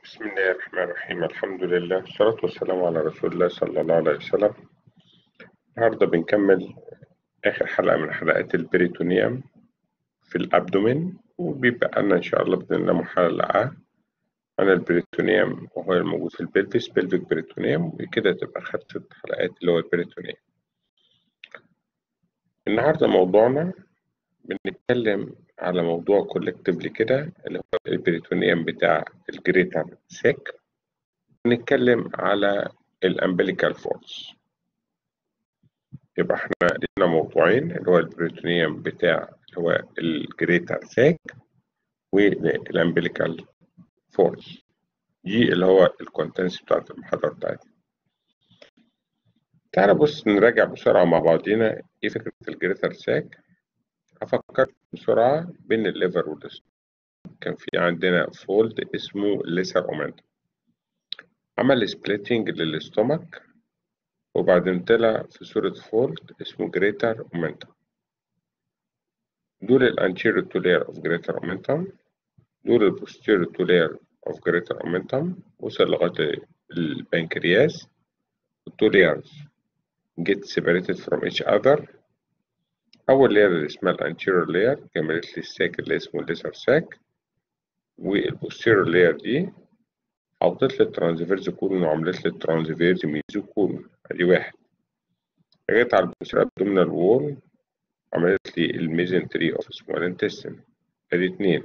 بسم الله الرحمن الرحيم. الحمد لله والصلاة والسلام على رسول الله صلى الله عليه وسلم. النهاردة بنكمل آخر حلقة من حلقات البريتونيوم في الأبدومين، وبيبقى لنا إن شاء الله بإذن الله محلقة عن البريتونيوم وهو الموجود في البلفس بلفيك بريتونيوم، وكده تبقى خدت 6 حلقات اللي هو البريتونيوم. النهاردة موضوعنا بنتكلم على موضوع كولكتيفلي كده اللي هو البريتونيوم بتاع الجريتر ساك. نتكلم على الأمبليكال فورس. يبقى احنا لنا موضوعين اللي هو البريتونيوم بتاع اللي هو الجريتر ساك والأمبليكال فورس. دي اللي هو الكونتنس بتاعت المحاضرة بتاعتنا. تعالى بص نراجع بسرعة مع بعضينا ايه فكرة الجريتر ساك. هفكر بسرعة بين الليفر والستومك. كان في عندنا فولد اسمه ليسر اومنتم، عمل سبليتنج للاستومك وبعدين طلع في صورة فولد اسمه جريتر اومنتم. دول الانتيريور تو لاير اوف جريتر اومنتم، دول البوستيريور تو لاير اوف جريتر اومنتم. وصل لغاية البنكرياس. التو لايرز get separated from each other. أول لاير اللي اسمها الانتيريور لاير كملت لي الساك اللي اسمه الليسر ساك، والبوستيريور لاير دي حطت لي الترانسفيرز كولون وعملت لي الترانسفيرز ميزو كولون. ادي واحد. جيت على البوستيريور ابدومينال وول عملت لي الميزنتري اوف سمول انتستين. ادي اتنين.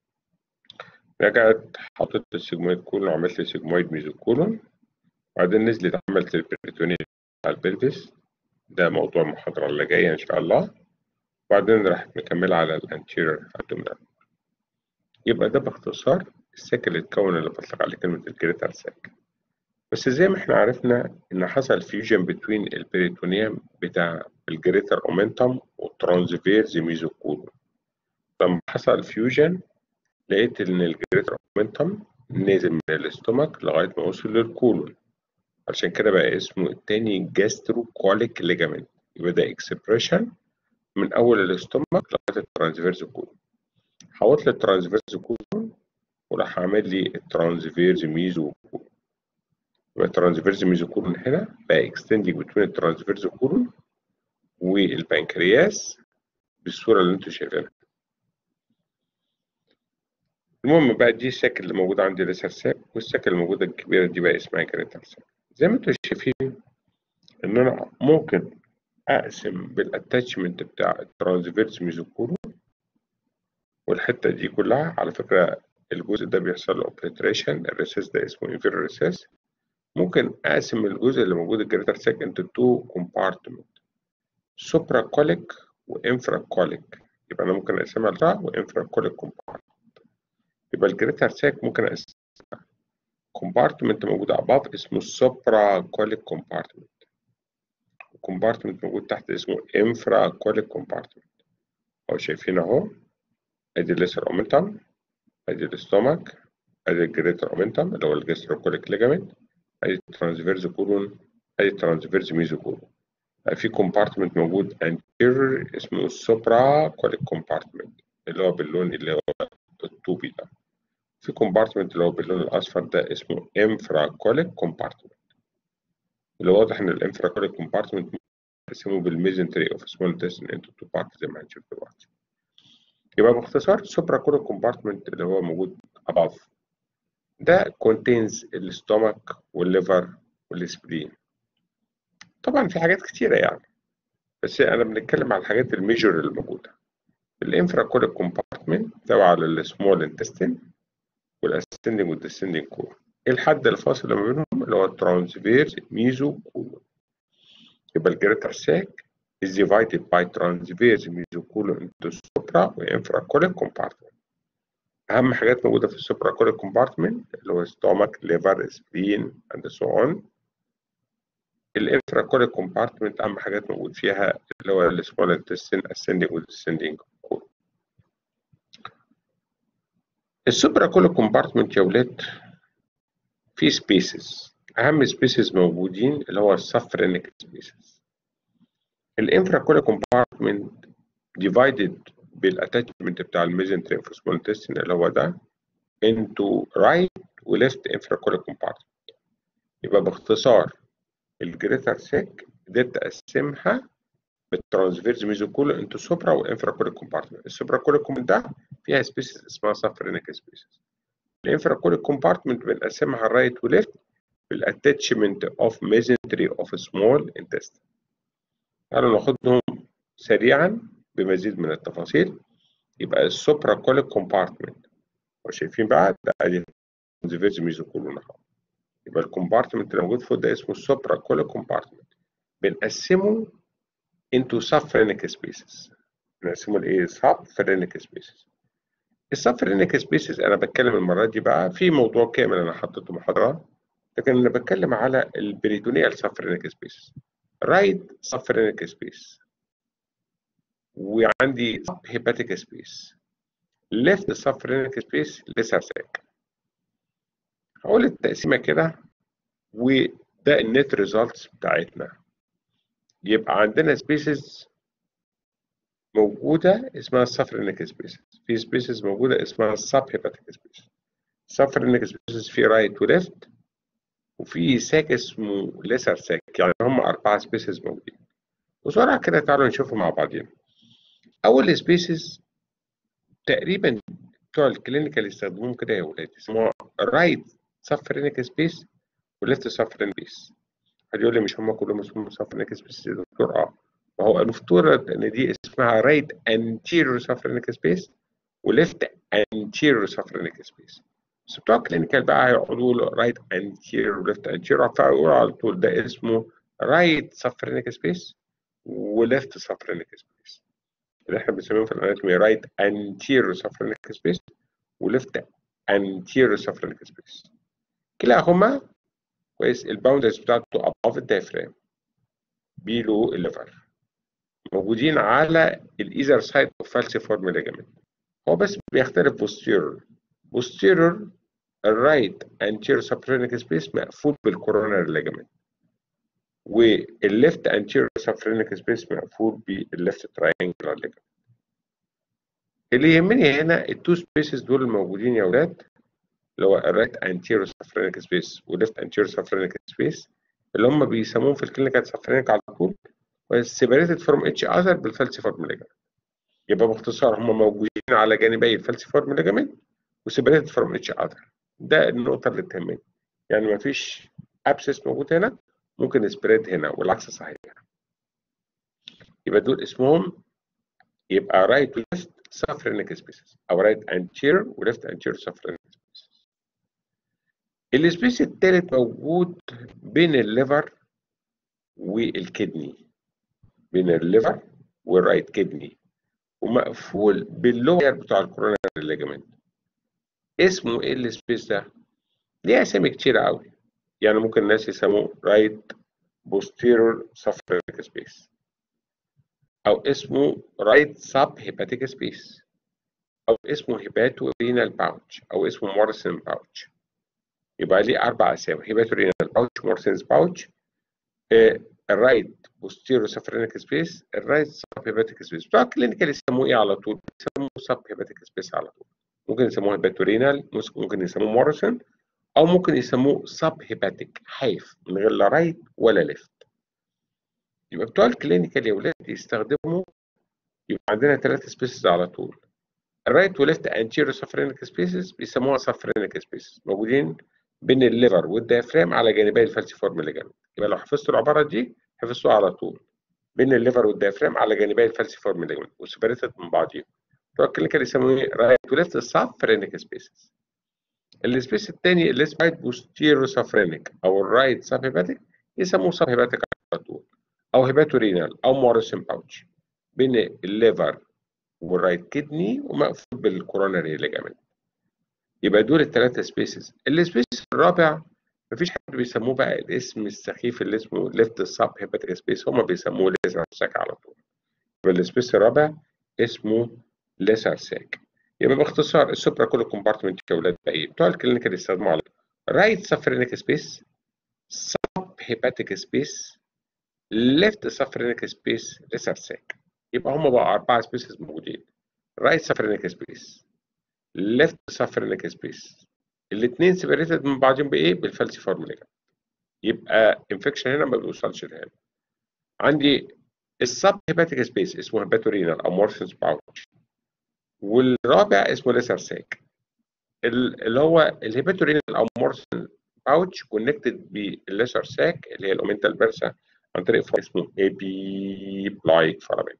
رجعت حطت السيجمويد كولون وعملت لي سيجمويد ميزو كولون، وبعدين نزلت عملت البريتونيوم على البلفس. ده موضوع المحاضرة اللي جاية إن شاء الله. وبعدين راحت مكملة على الانتيريور ابدومينال. يبقى ده باختصار الساك اللي اتكون اللي بطلق عليه كلمة الجريتر ساك. بس زي ما احنا عرفنا إن حصل فيوجن بين البريتونيوم بتاع الجريتر اومنتم والترانسفيرز ميزوكولون. لما حصل فيوجن لقيت إن الجريتر اومنتم نازل من الاستومك لغاية ما وصل للكولون، عشان كده بقى اسمه التاني جاسترو كوليك ليجامنت. يبقى ده اكسبريشن من أول الاستومك لغاية الترانسفيرز كولون. حولت للترانسفيرز كولون وراح عامل لي الترانسفيرز ميزو كولون. يبقى الترانسفيرز ميزو كولون هنا بقى اكستندنج بين الترانسفيرز كولون والبنكرياس بالصورة اللي انتوا شايفينها. المهم بقى دي الساك اللي موجودة عندي لسه ساك، والساك اللي موجودة الكبيرة دي بقى اسمها جريتر ساك. زي ما انتوا شايفين ان انا ممكن اقسم بالاتاتشمنت بتاع الترانسفيرس ميزوكولون، والحته دي كلها على فكره الجزء ده بيحصل له اوبليتريشن. الريسيس ده اسمه انفيرور ريسيس. ممكن اقسم الجزء اللي موجود الجريتر ساك انتو تو كومبارتمنت، سوبرا كوليك وانفرا كوليك. يبقى انا ممكن اقسمها لترا وانفرا كوليك كومبارتمنت. يبقى الجريتر ساك ممكن اقسمها كومبارتمنت موجود اباف اسمه السوبرا كوليك كومبارتمنت، وكومبارتمنت موجود تحت اسمه انفرا كوليك كومبارتمنت. اهو شايفين اهو، ادي الليسر اومنتم، ادي الاستومك، ادي الجريتر اومنتم اللي هو الجاستروكوليك ليجامنت، ادي الترانسفيرز كولون، ادي الترانسفيرز ميزو كولون. في كومبارتمنت موجود انتيريور اسمه السوبرا كوليك كومبارتمنت اللي هو باللون اللي هو الطوبي ده. في كومبارتمنت اللي هو باللون الاصفر ده اسمه انفرا كوليك كومبارتمنت. اللي واضح ان الانفرا كوليك كومبارتمنت اسمه بالميزنتري اوف سمول انتستين انتو تو بارت زي ما هنشوف دلوقتي. يبقى باختصار السوبرا كوليك كومبارتمنت اللي هو موجود above ده contains الاستومك والليفر والسبلين. طبعا في حاجات كتيرة يعني، بس أنا بنتكلم على الحاجات الميجور اللي موجودة. الانفرا كوليك كومبارتمنت تبع للسمول انتستين والاسندنج والديسندنج كولون. الحد الفاصل ما بينهم اللي هو الترانسفيرس ميزو كولون. يبقى الجريتر ساك is divided by transverse mesocolon into supra وinfracolic compartment. أهم حاجات موجودة في السوبراكوليك كومبارتمنت اللي هو stomach, liver, spleen and so on. الانفراكوليك كومبارتمنت أهم حاجات موجود فيها اللي هو السمول intestine ascending والديسندنج colon. السوبراكوليك كومبارتمنت يا ولاد فيه سبيسز. أهم سبيسز موجودين اللي هو السفرينيك سبيسز. الانفراكوليك كومبارتمنت divided بالاتاتشمنت بتاع الميزنتري في سمول intestine اللي هو ده into right وليفت انفراكولر كومبارتمنت. يبقى باختصار الجريتر ساك قدرت اقسمها بالترانسفيرز ميزوكولر انتو سوبرا وانفراكولر كومبارتمنت. السوبراكولر كومبارتمنت ده فيها سبيسز اسمها سفرينيك سبيسز. الانفراكولر كومبارتمنت بنقسمها رايت وليفت بالاتاتشمنت اوف ميزنتري اوف سمول انتستين. تعالوا ناخدهم سريعا بمزيد من التفاصيل. يبقى السوبراكولر كومبارتمنت وشايفين بقى ده ادي ترانسفيرز ميزوكولر. يبقى الكومبارتمنت اللي موجود فوق ده اسمه السوبراكولر كومبارتمنت. بنقسمه into subphrenic spaces. بنقسمه لايه؟ subphrenic spaces. السبفرينيك سبيسز انا بتكلم المره دي بقى في موضوع كامل انا حطيته محاضره، لكن انا بتكلم على البريتونيال سبفرينيك سبيسز. رايت سبفرينيك سبيس، وعندي سب هيباتيك سبيس، ليفت سبفرينيك سبيس، ليسر ساك. هقول التقسيمه كده وده النت ريزلتس بتاعتنا. يبقى عندنا سبيسز موجوده اسمها السبفرينيك سبيسز، في سبيسز موجوده اسمها السب هيباتيك سبيس. السبفرينيك سبيسز في رايت وليفت، وفي ساك اسمه ليسر ساك، يعني هم 4 سبيسز موجودين. بسرعه كده تعالوا نشوفهم مع بعضين. اول سبيسز تقريبا بتوع الكلينيكال يستخدموهم كده يا ولاد، اسمها رايت سبفرينيك سبيس وليفت سبفرينيك سبيس. حد يقول لي مش هم كلهم اسمهم سبفرينيك سبيس يا دكتور؟ ما هو المفترض ان دي اسمها رايت انتيريور سبفرينيك سبيس وليفت انتيريور سبفرينيك سبيس. بس بتوع الكلينيكال بقى هيقعدوا يقولوا رايت انتيريور وليفت انتيريور، فيقولوا على طول ده اسمه رايت سبفرينيك سبيس وليفت سبفرينيك سبيس، اللي احنا بنسميهم في الاناتومي رايت انتيريور سبفرينيك سبيس وليفت انتيريور سبفرينيك سبيس. كلاهما كويس الباوندرز بتاعته above الدايفرام below الليفر، موجودين على الايزر سايد اوف فالسيفورم ليجامنت. هو بس بيختلف posterior الرايت anterior subphrenic space مقفول بالكوروناري ليجامنت، والليفت anterior subphrenic space مقفول بالليفت تراينجلر ليجامنت. اللي يهمني هنا التو سبيسز دول الموجودين يا ولاد، اللي هو الرايت anterior subphrenic space والليفت anterior subphrenic space، اللي هم بيسموهم في الكلينيكال subphrenic على طول separated from each other بالفالسيفورم ليجامنت. يبقى باختصار هم موجودين على جانبي الفالسيفورم ليجامنت وسيبريتد فروم اتش اذر. ده النقطه اللي تهمني، يعني ما فيش ابسس موجود هنا ممكن سبريد هنا والعكس صحيح. يبقى دول اسمهم يبقى رايت وليفت سفرينيك سبيسز، او رايت انتير وليفت انتير سفرينيك سبيسز. السبيس الثالث موجود بين الليفر والكدني، بين الليفر والرايت كدني، ومقفول باللوير بتاع الكوروناري ليجامنت. اسمه ايه السبيس ده؟ ليه اسامي كتير قوي، يعني ممكن الناس يسموه رايت بوستيرور سفرينيك سبيس، او اسمه رايت سب هيباتيك سبيس، او اسمه هيباتو رينال باوتش، او اسمه مورسن باوتش. يبقى ليه 4 اسامي: هيباتو رينال باوتش، مورسنز باوتش، الرايت بوستيرور سفرينيك سبيس، الرايت سب هيباتيك سبيس. بتوع الكلينيكال يسموه ايه على طول؟ يسموه سب هيباتيك سبيس على طول. ممكن يسموه هيباتو رينال، ممكن يسموه مورسن، او ممكن يسموه سب هيباتيك حيف من غير لا رايت ولا ليفت. يبقى بتوع الكلينيكال يا ولاد يستخدموا، يبقى عندنا 3 سبيسز على طول: الرايت وليفت انتيريور سفرينيك سبيسز بيسموها سفرينيك سبيسز، موجودين بين الليفر والديافرام على جانبي الفالسيفورم ليجامنت. يبقى لو حفظتوا العباره دي حفظتوها على طول، بين الليفر والديافرام على جانبي الفالسيفورم ليجامنت وسيبريتد من بعضيهم. بتوع الكلينيكال يسموه رايت وليفت سفرينيك سبيسز. السبيس الثاني اللي اسمه رايت بوستيرو سفرينيك او الرايت سب هيباتيك يسموه سب هيباتيك على طول، او هيباتو رينال او مورسن باوتش، بين الليفر والرايت كدني ومقفول بالكوروناري ليجامنت. يبقى دول ال3 سبيسز. السبيس الرابع مفيش حد بيسموه بقى الاسم السخيف اللي اسمه ليفت سب هيباتيك سبيس، هم بيسموه ليزر ساك على طول. يبقى السبيس الرابع اسمه ليزر ساك. يبقى باختصار السوبرا كولو كومبارتمنت يا ولاد بقى ايه؟ بتوع الكلينيكال يستخدموا على رايت سفرينيك سبيس، سب هيباتيك سبيس، ليفت سفرينيك سبيس، ليزر ساك. يبقى هم بقى 4 سبيسز موجودين: رايت سفرينيك سبيس، ليفت سفرينيك سبيس، الاثنين سيبريتد من بعضهم بايه؟ بالفالسيفورم ليجامنت. يبقى انفكشن هنا ما بيوصلش لهنا. عندي السب هيباتيك سبيس اسمه هيباتورينال او مورفنز باوتش، والرابع اسمه ليسر ساك. اللي هو الهيباتورينال او مورفنز باوتش كونكتد بالليسر ساك اللي هي الاومنتال بيرسا عن طريق اسمه اي بي بلايك فارامين.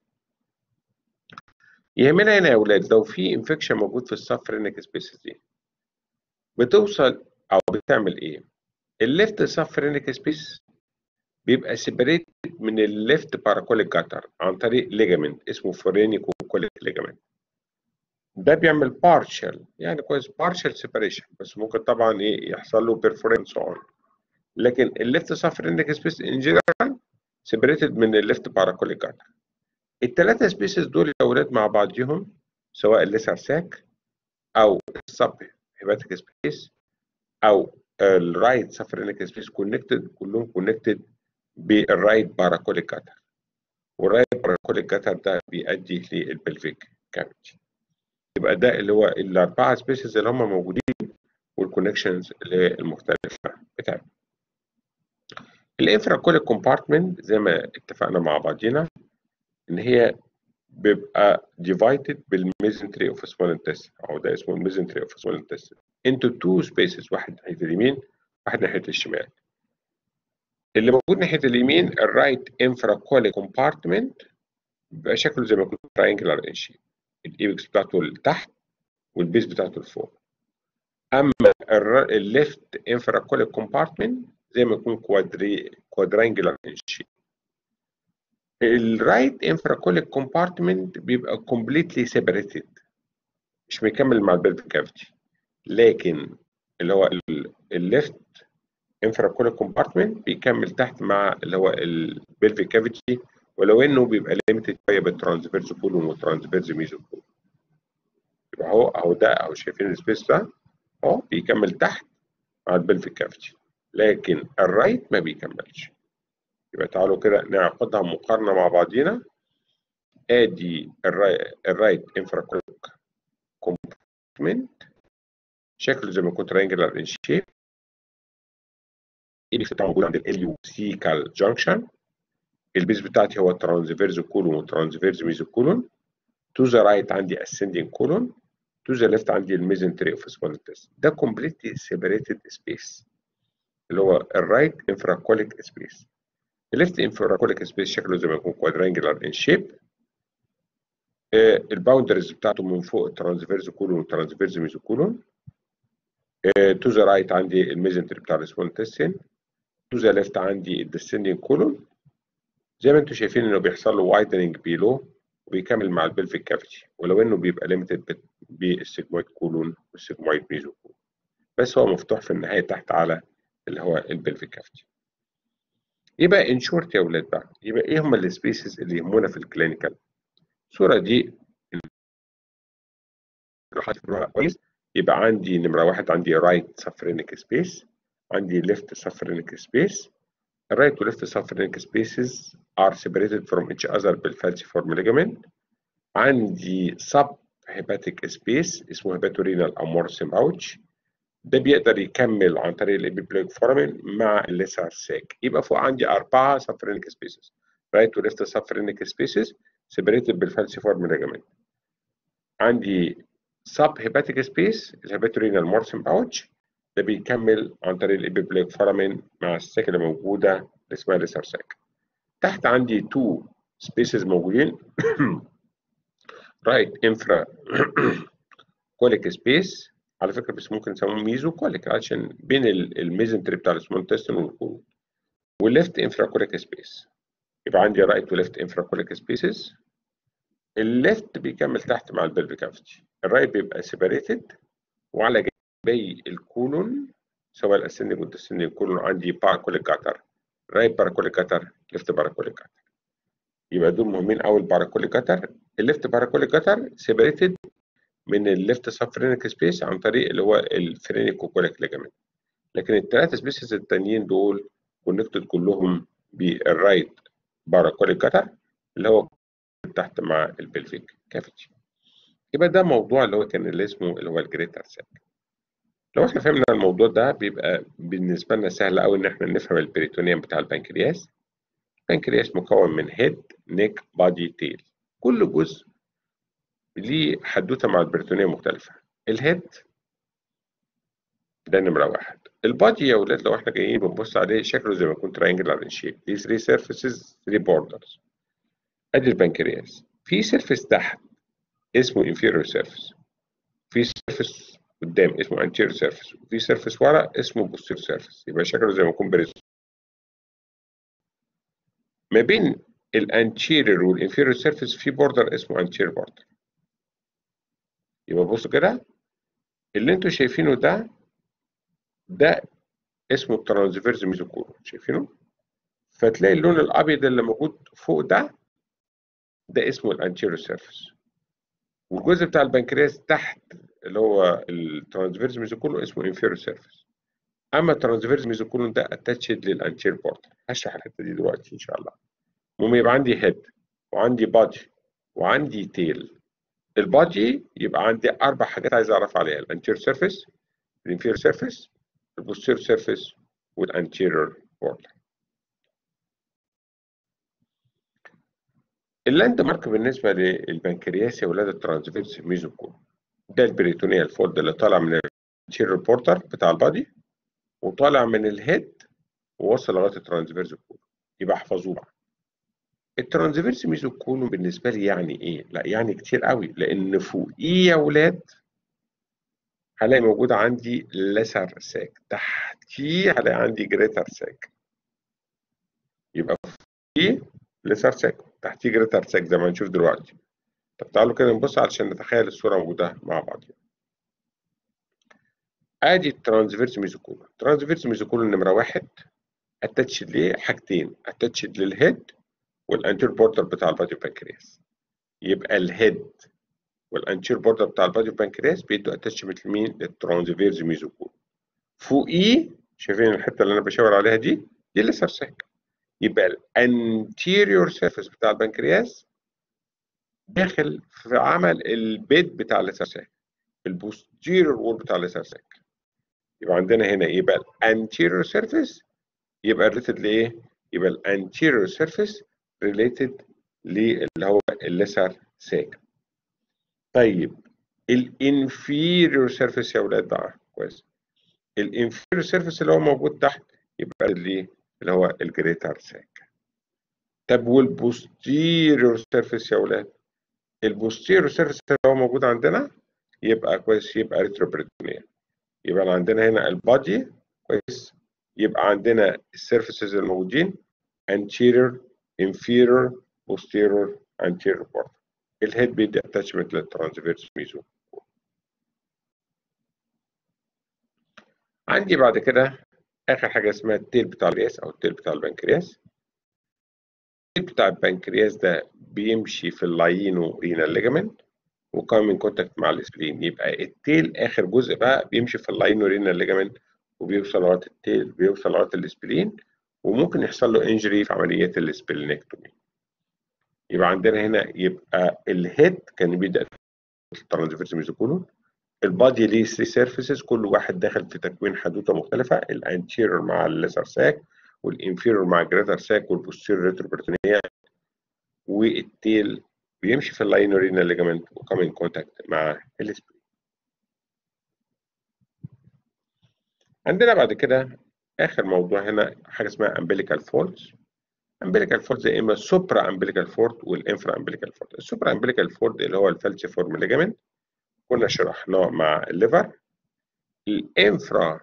يهمنا هنا يا اولاد لو في انفكشن موجود في السفرينك سبيسز دي بتوصل او بتعمل ايه؟ الليفت سفرينك سبيس بيبقى سيبريت من الليفت باراكوليك جاتر عن طريق ليجامنت اسمه فورينيكو كوليك ليجامنت. ده بيعمل بارشال يعني كويس بارشال سيبريشن، بس ممكن طبعا ايه يحصل له بيرفورنس اون. لكن الليفت سفرينك سبيس ان جنرال سيبريتد من الليفت باراكوليك جاتر. الثلاثه سبيسز دول يا اولاد مع بعضهم سواء الليسر ساك او السب هيباتيك سبيس او الرايت سفرينك سبيس كونكتد، كلهم كونكتد بالرايت باراكوليك جاتر، والرايت باراكوليك جاتر ده بيؤدي للبلفيك كافيتي. يبقى ده اللي هو الاربعه سبيسز اللي هم موجودين والكونكشنز المختلفه بتاعتهم. الانفراكوليك كومبارتمنت زي ما اتفقنا مع بعضينا ان هي بيبقى divided بالميزنتري اوف سمول انتستين، او ده اسمه الميزنتري اوف سمول انتستين into two spaces، واحد ناحيه اليمين واحد ناحيه الشمال. اللي موجود ناحيه اليمين الرايت انفراكوليك كومبارتمنت بيبقى شكله زي ما يكون تراينجلر ان شيب، الايبكس بتاعته لتحت والبيز بتاعته لفوق. اما الليفت انفراكوليك كومبارتمنت زي ما يكون كوادرانجلر ان شيب. الرايت انفراكوليك كومبارتمنت بيبقى كومبليتلي سيبريتد، مش مكمل مع البلفيك كافيتي، لكن اللي هو الليفت انفراكوليك كومبارتمنت بيكمل تحت مع اللي هو البلفيك كافيتي، ولو انه بيبقى ليميتد شويه بالترانسفيرز كولون والترانسفيرز ميزو كولون. يبقى اهو ده اهو شايفين السبيس ده اهو بيكمل تحت مع البلفيك كافيتي، لكن الرايت ما بيكملش. يبقى تعالوا كده نعقدها مقارنه مع بعضينا. ادي الرايت انفراكوليك كومبارتمنت شكله زي ما يكون ترينجلر ان شيب، الايبكس بتاعه موجود عند الاليوسيكال جانكشن، البيز بتاعتي هو الترانسفيرز كولون والترانسفيرز ميزو كولون. تو ذا رايت عندي اسcending كولون، تو ذا ليفت عندي الميزنتري اوف سمول انتستين. ده كومبليتلي سيبريتد سبيس اللي هو الرايت انفراكوليك سبيس. الليفت انفراكوليك سبيس شكله زي ما يكون كوادرانجلر ان شيب، الباوندرز بتاعته من فوق الترانسفيرز كولون والترانسفيرز ميزو كولون. تو ذا رايت عندي الميزنتري بتاع السمول انتستين، تو ذا ليفت عندي الديسندنج كولون. زي ما انتم شايفين انه بيحصل له وايدنج بيلو وبيكمل مع البلفيك كافيتي، ولو انه بيبقى ليميتد بالسيجمويد كولون والسيجمويد ميزو كولون، بس هو مفتوح في النهايه تحت على اللي هو البلفيك كافيتي. يبقى ان شورت يا اولاد بقى، يبقى ايه هم السبيسيز اللي يهمونا في الكلينيكال؟ الصوره دي كويس. يبقى عندي نمره واحد عندي رايت سفرينيك سبيس، عندي ليفت سفرينيك سبيس. Right to left sphenic spaces are separated from each other بالفالسيفورم ligament. عندي sub hepatic space اسمه هيباتورينال او مورسم باوتش، ده بيقدر يكمل عن طريق الابيبلويك فورامين مع الليسر ساك. يبقى فوق عندي 4 سفرينيك سبيسز، right to left sphenic spaces separated بالفالسيفورم ligament. عندي sub hepatic space الهيباتورينال مورسم باوتش، ده بيكمل عن طريق الابيبلويك فورامين مع الساك اللي موجوده اللي اسمها ليسر ساك. تحت عندي 2 سبيسز موجودين رايت انفرا كوليك سبيس، على فكره بس ممكن نسموه ميزو كوليك عشان بين الميزنتري بتاع السمول انتستين والكولون، والليفت انفرا كوليك سبيس. يبقى عندي رايت وليفت انفرا كوليك سبيسز. الليفت بيكمل تحت مع البلفيك كافيتي، الرايت بيبقى سيبريتد، وعلى جنبي الكولون سواء الاسندنج والديسندنج كولون عندي باراكوليك جاتر، رايت باراكوليك جاتر ليفت باراكوليك جاتر. يبقى دول مهمين قوي الباراكوليك جاتر. الليفت باراكوليك جاتر سيبريتد من الليفت سفرينيك سبيس عن طريق اللي هو الفرينيكو كوليك ليجامنت، لكن الثلاثه سبيسز التانيين دول كونكتد كلهم بالرايت باراكوليك جاتر اللي هو تحت مع البلفيك كافيتي. يبقى ده موضوع اللي هو كان اللي اسمه اللي هو الجريتر ساك. لو احنا فهمنا الموضوع ده بيبقى بالنسبه لنا سهل قوي ان احنا نفهم البريتونيوم بتاع البنكرياس. البنكرياس مكون من هيد، نيك، بادي، تيل. كل جزء ليه حدوته مع البريتونيوم مختلفه. الهيد ده نمره واحد. البادي يا ولاد لو احنا جايين بنبص عليه شكله زي ما يكون تراينجلر ان شيب، ليه 3 سيرفيسز 3 بوردرز. ادي البنكرياس، في سيرفيس تحت اسمه inferior surface، في سيرفيس قدام اسمه anterior surface، وفي سيرفيس ورا اسمه posterior surface. يبقى شكله زي ما يكون ما بين الانتيريور والانفيريور سيرفيس في بوردر اسمه anterior border. يبقى بصوا كده، اللي انتوا شايفينه ده اسمه الترانسفيرس ميزوكولوم، شايفينه؟ فتلاقي اللون الابيض اللي موجود فوق ده اسمه الانتيريور سيرفيس، والجزء بتاع البنكرياس تحت اللي هو الترانسفيرس ميزوكولوم اسمه انفيريور سيرفيس. اما الترانسفيرس ميزوكولوم ده اتاتشد للانتيريور بوردر. هشرح الحته دي دلوقتي ان شاء الله. المهم يبقى عندي هيد وعندي بادي وعندي تيل. البادي يبقى عندي اربع حاجات عايز اعرف عليها: الانتيريور سيرفيس، الانفيريور سيرفيس، البوستيريور سيرفيس، والانتيريور بوردر. اللاند مارك بالنسبه للبنكرياس يا ولاد الترانسفيرس ميزوكولوم، ده البريتونيال فولد اللي طالع من الانتيريور بوردر بتاع البادي وطالع من الهيد ووصل لغايه الترانسفيرس كولوم. يبقى احفظوه بقى. الترانسفيرس ميزوكولوم بالنسبه لي يعني ايه؟ لا يعني كتير قوي، لان فوقيه يا ولاد هلاقي موجود عندي ليسر ساك، تحتيه هلاقي عندي جريتر ساك. يبقى فوقيه ليسر ساك، تحتيه جريتر ساك زي ما هنشوف دلوقتي. طب تعالوا كده نبص علشان نتخيل الصوره موجوده مع بعض. ادي الترانسفيرس ميزوكولوم. الترانسفيرس ميزوكولوم نمره واحد اتاتشد ليه حاجتين، اتاتشد للهيد والانتير بوردر بتاع البادي بانكرياس. يبقى الهيد والانتير بوردر بتاع البادي بانكرياس بيدوا اتاتشمنت لمين؟ للترانسفيرس ميزوكولوم. فوقيه شايفين الحته اللي انا بشاور عليها دي الليسر ساك. يبقى الانتيريور سيرفيس بتاع البنكرياس داخل في عمل البيد بتاع الليسر ساك، البوستيريور وول بتاع الليسر ساك. يبقى عندنا هنا يبقى الانتيريور سيرفيس يبقى ريليتد لايه؟ يبقى الانتيريور سيرفيس ريليتد للي هو الليسر ساك. طيب الانفيريور سيرفيس يا اولاد بقى كويس، الانفيريور سيرفيس اللي هو موجود تحت يبقى اللي هو الجريتر ساك. طب والبوستيريور سيرفيس يا اولاد، البوستيريور سيرفيس اللي هو موجود عندنا يبقى كويس، يبقى ريتروبريتونيال. يبقى عندنا هنا البادي كويس، يبقى عندنا السيرفيسز الموجودين anterior inferior posterior anterior border. الهيد بيدي اتاتشمنت للترانسفيرس ميزو. عندي بعد كده اخر حاجه اسمها التيل بتاع البنكرياس او التيل بتاع البنكرياس. التيل بتاع البنكرياس ده بيمشي في اللاينو رينال ليجامنت وكامن كونتاكت مع الاسبلين. يبقى التيل اخر جزء بقى بيمشي في اللاينو رينال ليجامنت وبيوصل لغايه التيل، بيوصل لغايه الاسبلين، وممكن يحصل له انجري في عمليات الاسبلينكتومي. يبقى عندنا هنا يبقى الهيد كان بيبدا الترانسفيرس ميزوكولوم. البادي ليه 3 سيرفيسز كل واحد داخل في تكوين حدوته مختلفه، الانتيريور مع الليسر ساك، والانفيريور مع الجريتر ساك، والبوستيريور ريتروبرتونيال، والتيل بيمشي في اللاينورينال ليجامنت وكامن كونتاكت مع الاسبلين. عندنا بعد كده اخر موضوع هنا حاجه اسمها امبليكال فولدز. امبليكال فولدز يا اما سوبرا امبليكال فولد والانفرا امبليكال فولد. السوبرا امبليكال فولد اللي هو الفالسيفورم ليجامنت كنا شرحناه مع الليفر. الانفرا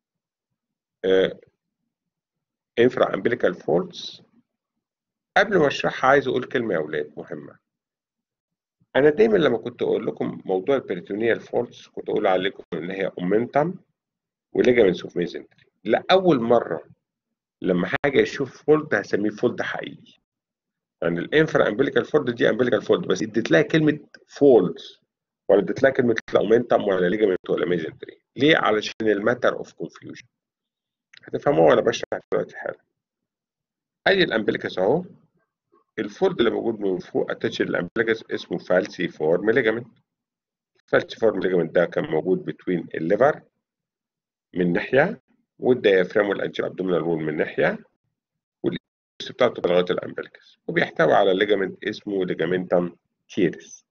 انفرا امبليكال فولدز قبل ما اشرحها عايز اقول كلمه يا اولاد مهمه. انا دايما لما كنت اقول لكم موضوع البريتونيال فولدز كنت اقول عليكم ان هي اومنتم وليجامنتس اوف ميزنتري. لاول مره لما حاجه اشوف فولد هسميه فولد حقيقي. يعني الانفرا امبليكال فولد دي امبليكال فولد بس اديت لها كلمه فولدز، ولا اديت لها كلمه اومنتم ولا ليجامنت ولا ميزنتري. ليه؟ علشان الماتر اوف كونفيوجن. هتفهموها وانا بشرح دلوقتي حالا. ادي الامبليكس اهو، الفولد اللي موجود من فوق اتاتش للامبليكس اسمه فالسي فورم ليجامنت. الفالسي فورم ليجامنت ده كان موجود بين الليفر من ناحية، والديافرام والانتيرو ابدومينال وول من ناحية، والإبس بتاعته لغاية الأمبليكس، وبيحتوي على ليجامنت اسمه ليجامنتم تيرس.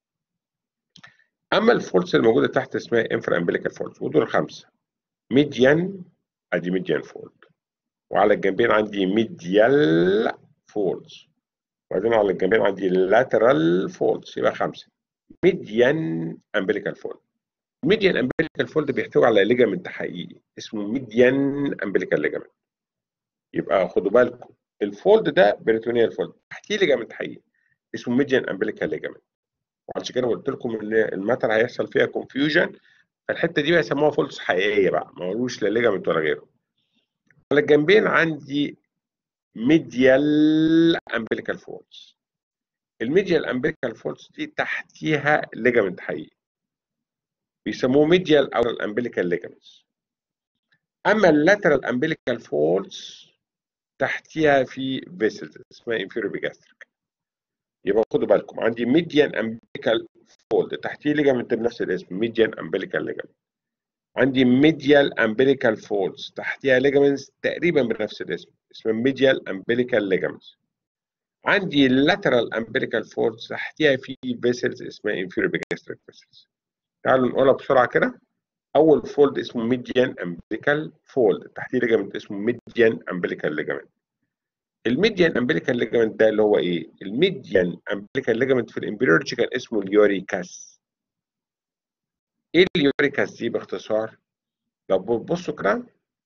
أما الفولز الموجودة تحت اسمها انفرا امبليكال فولز، ودول 5. ميديان، ادي ميديان فولد، وعلى الجنبين عندي ميديال فولز، وبعدين على الجنبين عندي لاترال فولز، يبقى 5. ميديان امبليكال فولد. الميديان امبليكال فولد بيحتوي على ليجامنت حقيقي اسمه ميديان امبليكال ليجامنت. يبقى خدوا بالكم، الفولد ده بريتونيال فولد، تحتيه ليجامنت حقيقي اسمه ميديان امبليكال ليجامنت. وعشان كده قلت لكم ان الماتر هيحصل فيها كونفيوجن، فالحته دي بقى يسموها فولدز حقيقيه بقى، ما قالوش لا ليجامنت ولا غيره. على الجنبين عندي ميديال امبليكال فولدز. الميديال امبليكال فولدز دي تحتيها ليجامنت حقيقي بيسموه ميديال او الامبليكال ليجامنتس. اما اللاترال امبليكال فولدز تحتيها في فيسلز اسمها انفيرو بيجاستريك. يبقى خدوا بالكم، عندي ميديان امبليكال فولد تحتيه ليجامنت بنفس الاسم ميديان امبليكال ليجامنت. عندي ميديال امبليكال فولدز تحتيها ليجامنتس تقريبا بنفس الاسم اسمها ميديال امبليكال ليجامنتس. عندي اللاترال امبليكال فولدز تحتيها في فيسلز اسمها انفيرو بيجاستريك فيسلز. تعالوا نقولها بسرعه كده. اول فولد اسمه ميديان امبليكال فولد، تحتيه ليجامنت اسمه ميديان امبليكال ليجامنت. الميديان امبليكال ليجامنت ده اللي هو ايه؟ الميديان امبليكال ليجامنت في الامبريولوجي كان اسمه اليوريكاس. ايه اليوريكاس دي باختصار؟ لو بتبصوا كده،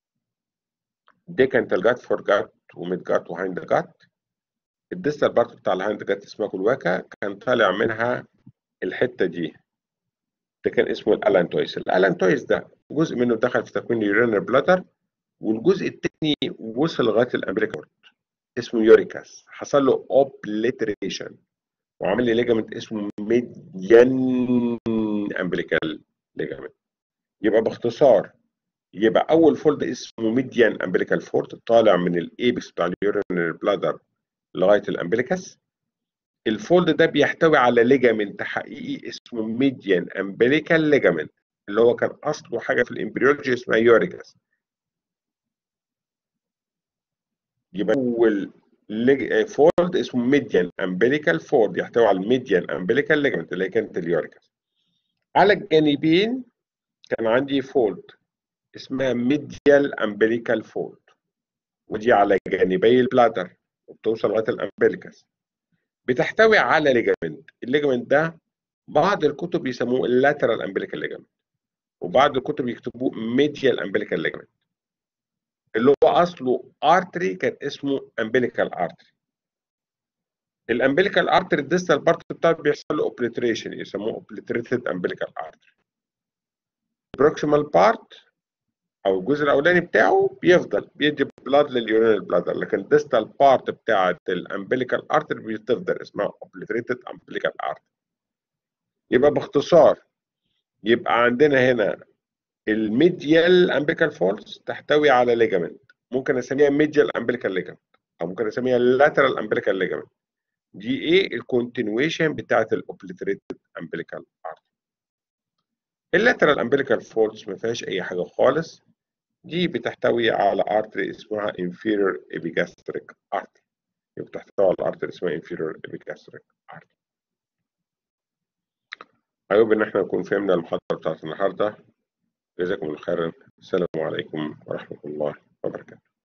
دي كانت الجات فور جات وميد جات وهايند جات. الديستال بارت بتاع الهايند جات اسمها كلواكا، كان طالع منها الحته دي، ده كان اسمه الالانتويس. الالانتويس ده جزء منه دخل في تكوين اليورينال بلاتر، والجزء الثاني وصل لغايه الامبليكال اسمه يوريكاس، حصل له اوبليتريشن وعمل لي ليجامنت اسمه ميديان امبليكال ليجامنت. يبقى باختصار، يبقى اول فولد اسمه ميديان امبليكال فولد طالع من الايبكس بتاع اليورينال بلادر لغايه الامبليكس. الفولد ده بيحتوي على ليجامنت حقيقي اسمه ميديان امبليكال ليجامنت، اللي هو كان اصله حاجه في الامبريولوجي اسمها يوريكاس. يبقى اول فولد اسمه ميديان امبليكال فولد يحتوي على الميديان امبليكال ليجامنت اللي هي كانت اليوريكاس. على الجانبين كان عندي فولد اسمها ميديال امبليكال فولد، ودي على جانبي البلادر وبتوصل لغايه الامبليكس. بتحتوي على ليجامنت، الليجامنت ده بعض الكتب يسموه اللاترال امبليكال ليجامنت، وبعض الكتب يكتبوه ميديال امبليكال ليجامنت، اللي هو اصله ارتري كان اسمه امبليكال ارتري. الامبليكال ارتري الديستال بارت بتاعه بيحصل له اوبليتريشن، يسموه اوبليتريتد امبليكال ارتري. البروكسيمال بارت او الجزء الاولاني بتاعه بيفضل بيدي بلاد لليورينال بلادر، لكن الديستال بارت بتاعه الامبليكال ارتري بتفضل اسمها اوبليتريتد امبليكال ارتري. يبقى باختصار، يبقى عندنا هنا الميديال امبليكال فولز تحتوي على ليجامنت، ممكن اسميها ميديال امبليكال ليجامنت او ممكن اسميها لاترال امبليكال ليجامنت. دي ايه؟ الكونتينويشن بتاعه الاوبليتريتد امبليكال ارتري. اللاترال امبليكال فولز ما فيهاش اي حاجه خالص، دي بتحتوي على ارتري اسمها inferior epigastric artery، بتحتوي على ارتري اسمها inferior epigastric artery. أيوب إن إحنا نكون فهمنا المحاضرة بتاعت النهاردة. جزاكم الله خيرا. السلام عليكم ورحمة الله